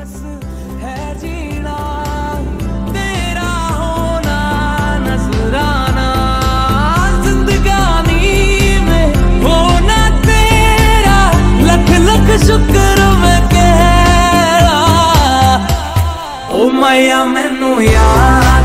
बस है जीना तेरा होना नजराना जिंदगानी में होना तेरा लख लख शुक्र मैं कह रहा ओ मैया मैनू यार